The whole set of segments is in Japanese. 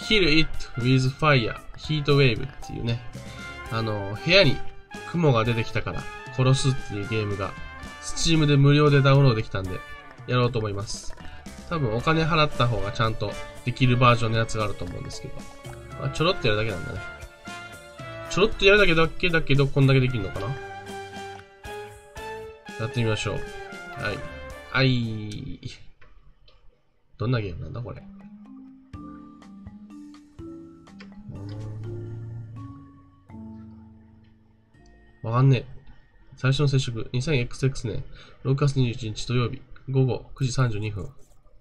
kill it with fire, heat wave っていうね、部屋に雲が出てきたから殺すっていうゲームが、Steam で無料でダウンロードできたんで、やろうと思います。多分お金払った方がちゃんとできるバージョンのやつがあると思うんですけど。まあ、ちょろっとやるだけなんだね。ちょろっとやるだけだけど、こんだけできるのかな？やってみましょう。はい。どんなゲームなんだこれ。わかんねえ。最初の接触、2000XX 年、6月21日土曜日、午後9時32分。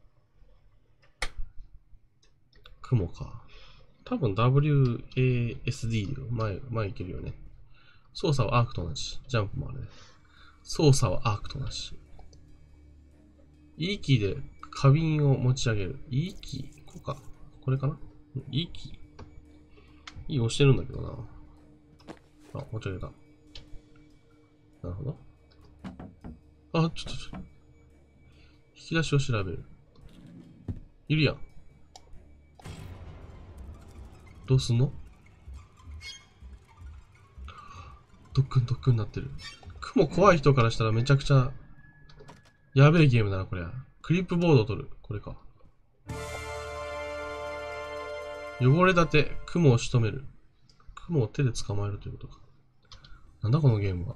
雲か。多分 WASD で前いけるよね。操作はアークと同じ。ジャンプもあるね。操作はアークと同じ。E キーで花瓶を持ち上げる。E キーこうか。これかな？ E キー E 押してるんだけどな。あ、持ち上げた。なるほど。あ、ちょっと。引き出しを調べる。いるやん。どうすんの？ドックンになってる。雲怖い人からしたらめちゃくちゃ、やべえゲームだな、これ。クリップボードを取る。これか。汚れたて、雲を仕留める。雲を手で捕まえるということか。なんだこのゲームは。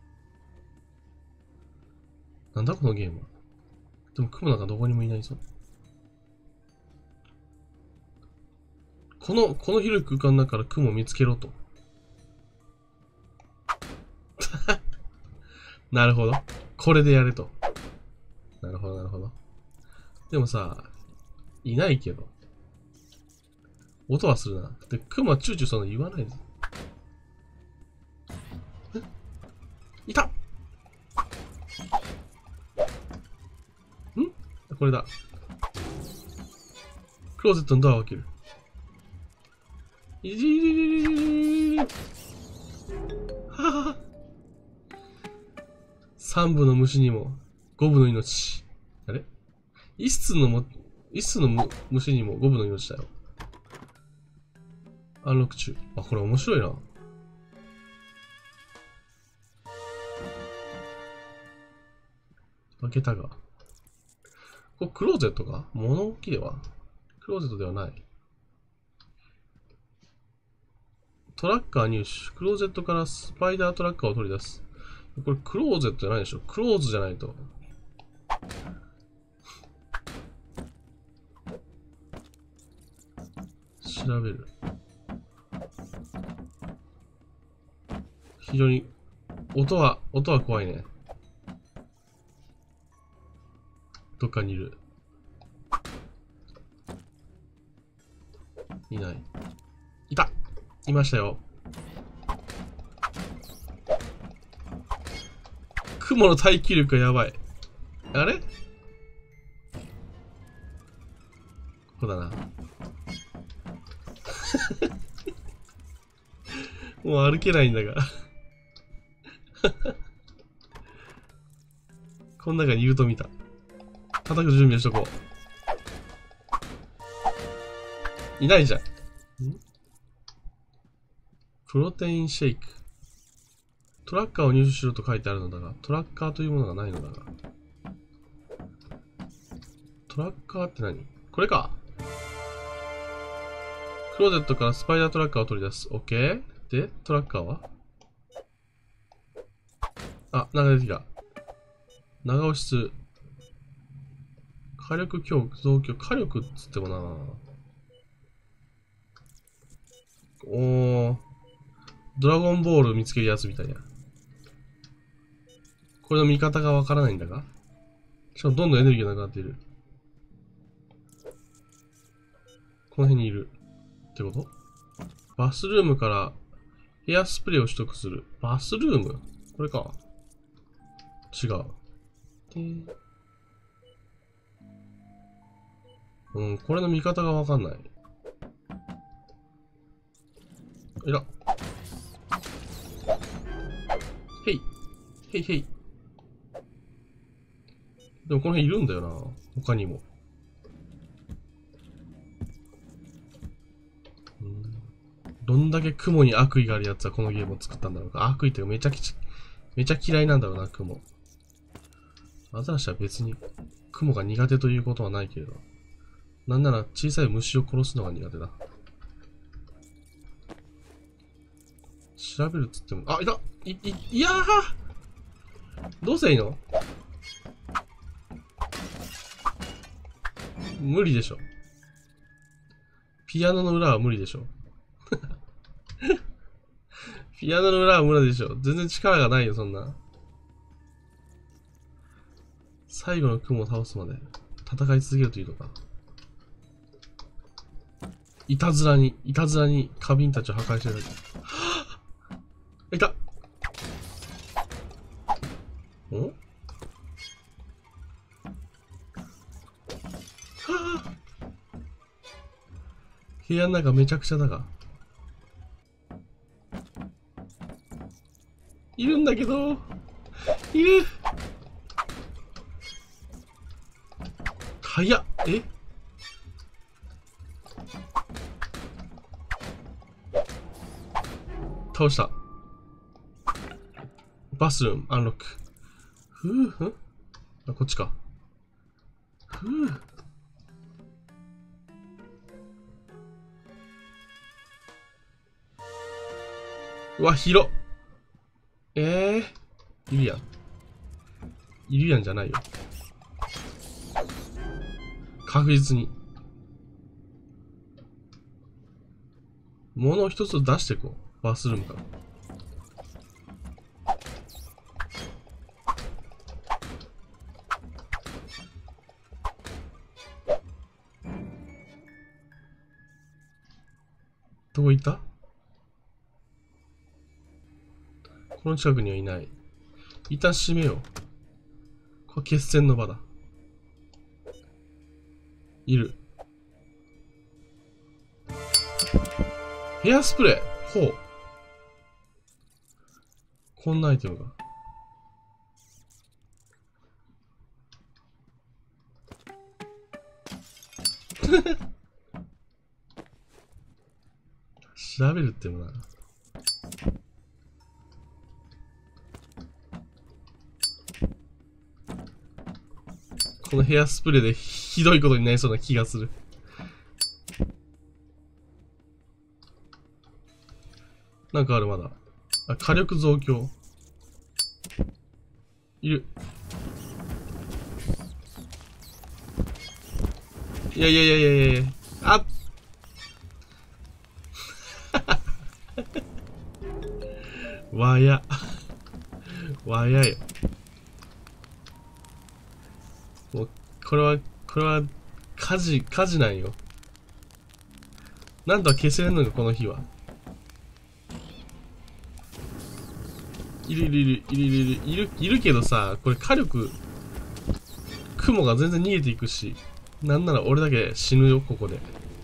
なんだこのゲームは。でも雲なんかどこにもいないぞ。この広い空間の中から雲を見つけろと。なるほど。これでやれと。なるほど。でもさ、いないけど。音はするな。で、雲はチューチューそんな言わないぞ。いた！ん？これだ。クローゼットのドアを開ける。ははは。3部の虫にも5部の命。あれ？一室の虫にも5部の命だよ。アンロック中。あ、これ面白いな。開けたが。これクローゼットか？物置では？クローゼットではない。トラッカー入手。クローゼットからスパイダートラッカーを取り出す。これクローゼットじゃないでしょ。クローズじゃないと。調べる。非常に、音は怖いね。どっかにいる。いない。いた！いましたよ。雲の耐久力がやばい。あれ？ここだな。もう歩けないんだが。この中にいると見た。叩く準備をしとこう。いないじゃん。プロテインシェイク。トラッカーを入手しろと書いてあるのだが、トラッカーというものがないのだが。トラッカーって何？これか。クローゼットからスパイダートラッカーを取り出す。オッケー。で、トラッカーは？あ、なんか出てきた。長押しする。火力強増強。火力っつってもな。おー。ドラゴンボール見つけるやつみたいや。これの見方がわからないんだが。しかもどんどんエネルギーがなくなっている。この辺にいる。ってこと？バスルームからヘアスプレーを取得する。バスルーム？これか。違う。これの見方がわかんない。いら。へい。へいへい。でもこの辺いるんだよな。他にも。 どんだけ雲に悪意があるやつはこのゲームを作ったんだろうか。悪意ってめちゃ嫌いなんだろうな、雲。アザラシは別に雲が苦手ということはないけれど。なんなら小さい虫を殺すのが苦手だ。調べるっつっても、あ、いたいやーどうせいいの？無理でしょ。ピアノの裏は無理でしょ。ピアノの裏は無理でしょ。全然力がないよ、そんな。最後の雲を倒すまで戦い続けるというのか。いたずらに花瓶たちを破壊してるだけ。いた！ん？はぁ！部屋の中めちゃくちゃだが。いるんだけど、いる！早っ！え？倒した。バスルーム、アンロック。あ、こっちか。うわ、広っ。いるやん。いるやんじゃないよ。確実に。物を一つ出していこう。バスルームから。どこ行った？この近くにはいない。一旦閉めよう。これ決戦の場だ。いる。ヘアスプレー。ほう。こんなアイテムが。調べるってもな。このヘアスプレーでひどいことになりそうな気がする。なんかあるまだ。あ、火力増強。いる。いや。あわや。わやよ。もう、これは、火事なんよ。なんとか消せるのがこの日は。いるけどさ、これ火力、雲が全然逃げていくし、なんなら俺だけ死ぬよ、ここで。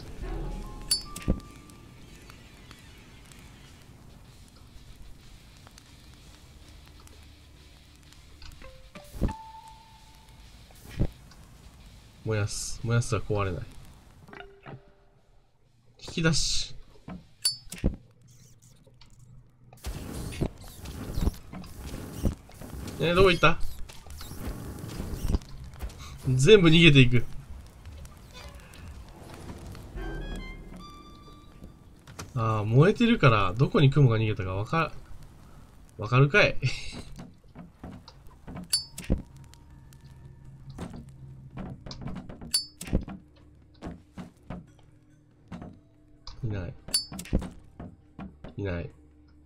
燃やすは壊れない。引き出し。どこ行った？全部逃げていく。ああ、燃えてるから、どこに雲が逃げたかわかるかい？いない。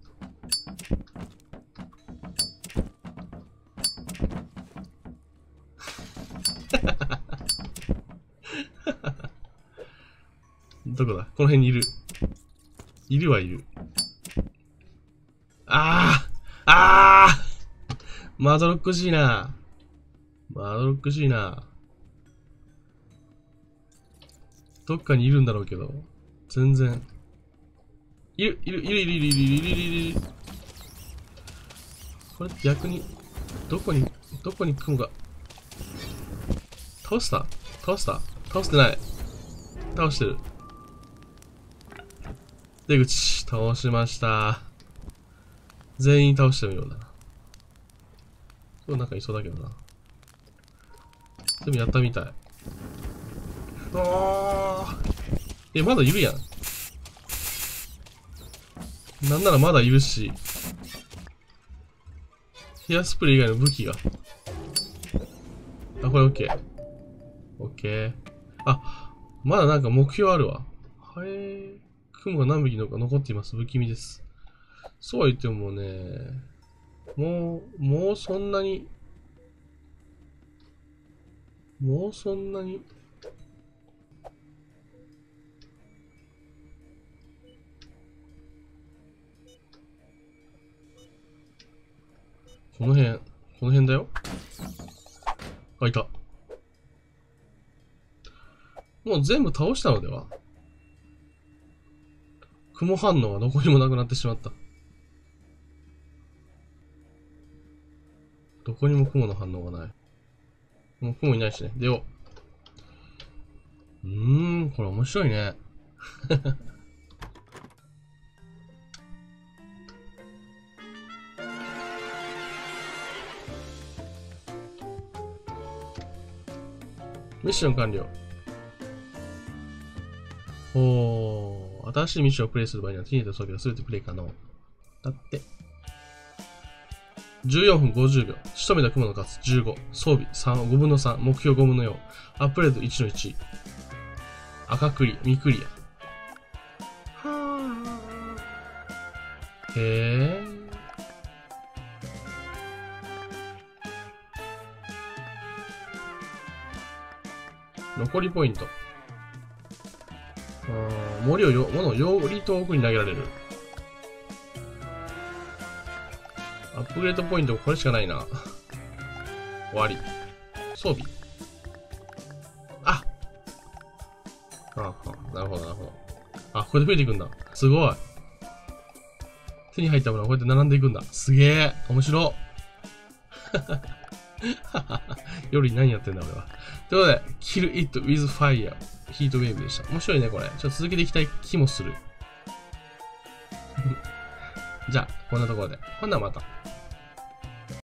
どこだ？この辺にいる。いるはいる。まどろっこしいな。どっかにいるんだろうけど、全然。いる。これ逆に、どこに雲が。倒してない。倒してる。 出口、倒しました。全員倒してもいいようだな。そう、なんかいそうだけどな。でもやったみたい。まだいるやん。なんならまだいるし。ヒアスプレー以外の武器が。あ、これオッケー。オッケー。あ、まだなんか目標あるわ。はい。雲が何匹のか残っています。不気味です。そうは言ってもね、もうそんなに、この辺だよ。あ、いた。もう全部倒したのでは？雲反応はどこにもなくなってしまった。どこにも雲の反応がない。もう雲いないしね。出よう。これ面白いね。ミッション完了。新しいミッションをプレイする場合には、手に入れた装備が全てプレイ可能。だって。14分50秒。仕留めた雲の数15。装備3、5分の3。目標5分の4。アップグレード1の1。赤クリ、未クリア。へー。残りポイント。物をより遠くに投げられる。アップグレードポイントこれしかないな。終わり。装備。なるほど、なるほど。あ、これで増えていくんだ。すごい。手に入ったものがこうやって並んでいくんだ。すげえ。面白。夜に何やってんだ俺は。ということで、kill it with fire ヒートウェーブでした。面白いね、これ。ちょっと続けていきたい気もする。じゃあ、こんなところで。ほんならまた。